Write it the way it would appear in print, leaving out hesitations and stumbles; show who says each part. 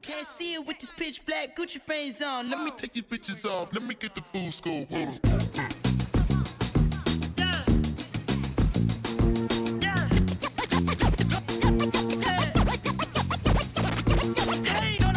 Speaker 1: Can't see it with this pitch black Gucci frames on. Let me
Speaker 2: Take your bitches off, let me get the full scope. Hold on.
Speaker 1: Yeah. Yeah. Hey,